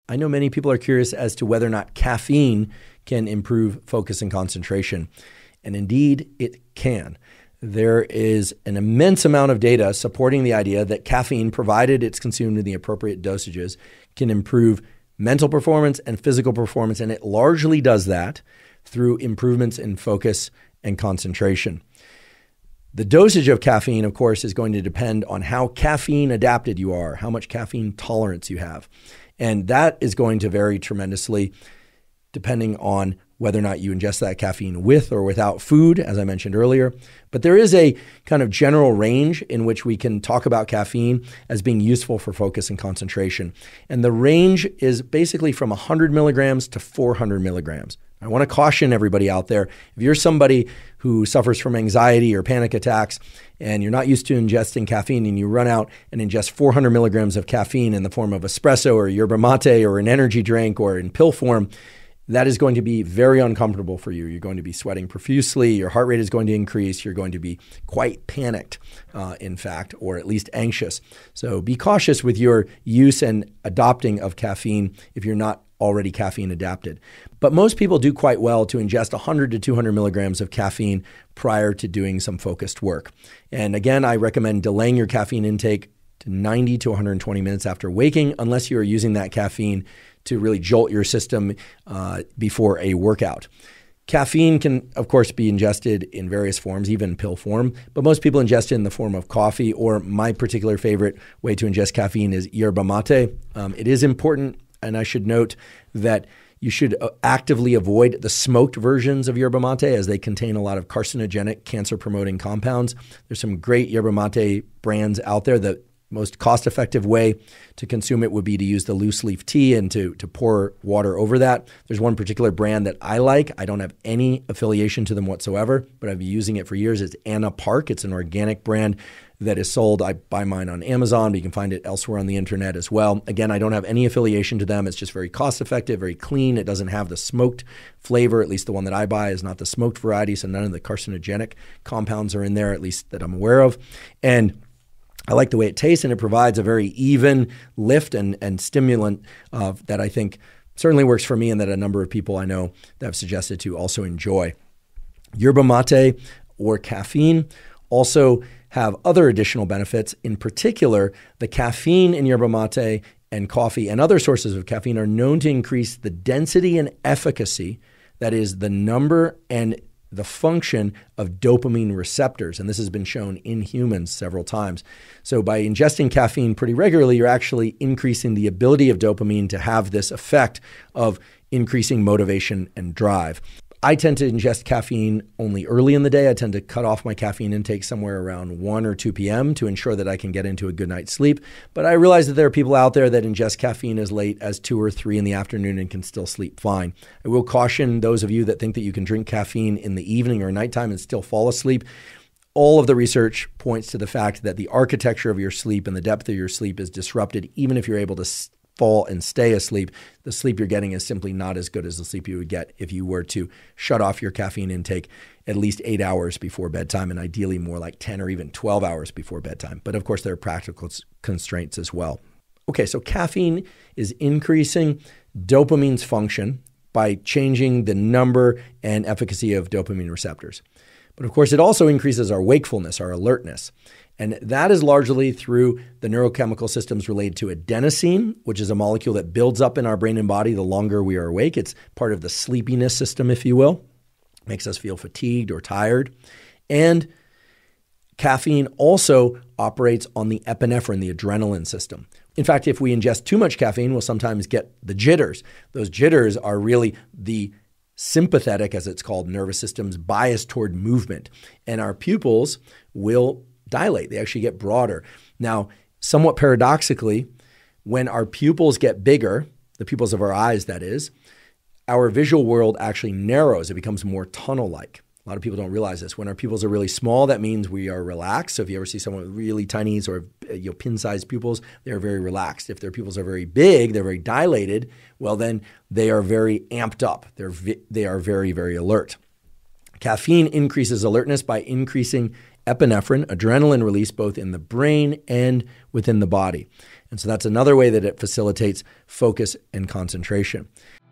I know many people are curious as to whether or not caffeine can improve focus and concentration. And indeed, it can. There is an immense amount of data supporting the idea that caffeine, provided it's consumed in the appropriate dosages, can improve mental performance and physical performance. And it largely does that through improvements in focus and concentration. The dosage of caffeine, of course, is going to depend on how caffeine adapted you are, how much caffeine tolerance you have. And that is going to vary tremendously depending on whether or not you ingest that caffeine with or without food, as I mentioned earlier. But there is a kind of general range in which we can talk about caffeine as being useful for focus and concentration. And the range is basically from 100 milligrams to 400 milligrams. I want to caution everybody out there, if you're somebody who suffers from anxiety or panic attacks and you're not used to ingesting caffeine and you run out and ingest 400 milligrams of caffeine in the form of espresso or yerba mate or an energy drink or in pill form, that is going to be very uncomfortable for you. You're going to be sweating profusely. Your heart rate is going to increase. You're going to be quite panicked, in fact, or at least anxious. So be cautious with your use and adopting of caffeine if you're not already caffeine adapted. But most people do quite well to ingest 100 to 200 milligrams of caffeine prior to doing some focused work. And again, I recommend delaying your caffeine intake to 90 to 120 minutes after waking, unless you are using that caffeine to really jolt your system before a workout. Caffeine can, of course, be ingested in various forms, even pill form, but most people ingest it in the form of coffee, or my particular favorite way to ingest caffeine is yerba mate. It is important, and I should note that you should actively avoid the smoked versions of yerba mate as they contain a lot of carcinogenic, cancer-promoting compounds. There's some great yerba mate brands out there. The most cost-effective way to consume it would be to use the loose leaf tea and to pour water over that. There's one particular brand that I like. I don't have any affiliation to them whatsoever, but I've been using it for years. It's Anna Park. It's an organic brand that is sold. I buy mine on Amazon, but you can find it elsewhere on the internet as well. Again, I don't have any affiliation to them. It's just very cost-effective, very clean. It doesn't have the smoked flavor. At least the one that I buy is not the smoked variety, so none of the carcinogenic compounds are in there, at least that I'm aware of. And I like the way it tastes, and it provides a very even lift and stimulant that I think certainly works for me and that a number of people I know that have suggested to also enjoy. Yerba mate or caffeine also have other additional benefits. In particular, the caffeine in yerba mate and coffee and other sources of caffeine are known to increase the density and efficacy, that is the number and the function of dopamine receptors. And this has been shown in humans several times. So by ingesting caffeine pretty regularly, you're actually increasing the ability of dopamine to have this effect of increasing motivation and drive. I tend to ingest caffeine only early in the day. I tend to cut off my caffeine intake somewhere around 1 or 2 p.m. to ensure that I can get into a good night's sleep. But I realize that there are people out there that ingest caffeine as late as 2 or 3 in the afternoon and can still sleep fine. I will caution those of you that think that you can drink caffeine in the evening or nighttime and still fall asleep. All of the research points to the fact that the architecture of your sleep and the depth of your sleep is disrupted, even if you're able to fall and stay asleep. The sleep you're getting is simply not as good as the sleep you would get if you were to shut off your caffeine intake at least 8 hours before bedtime, and ideally more like 10 or even 12 hours before bedtime. But of course, there are practical constraints as well. Okay, so caffeine is increasing dopamine's function by changing the number and efficacy of dopamine receptors. But of course, it also increases our wakefulness, our alertness. And that is largely through the neurochemical systems related to adenosine, which is a molecule that builds up in our brain and body the longer we are awake. It's part of the sleepiness system, if you will. Makes us feel fatigued or tired. And caffeine also operates on the epinephrine, the adrenaline system. In fact, if we ingest too much caffeine, we'll sometimes get the jitters. Those jitters are really the sympathetic, as it's called, nervous system's bias toward movement. And our pupils will dilate. They actually get broader. Now, somewhat paradoxically, when our pupils get bigger, the pupils of our eyes, that is, our visual world actually narrows. It becomes more tunnel-like. A lot of people don't realize this. When our pupils are really small, that means we are relaxed. So if you ever see someone with really tiny or pin-sized pupils, they're very relaxed. If their pupils are very big, they're very dilated, well then they are very amped up. They are very, very alert. Caffeine increases alertness by increasing epinephrine, adrenaline release, both in the brain and within the body. And so that's another way that it facilitates focus and concentration.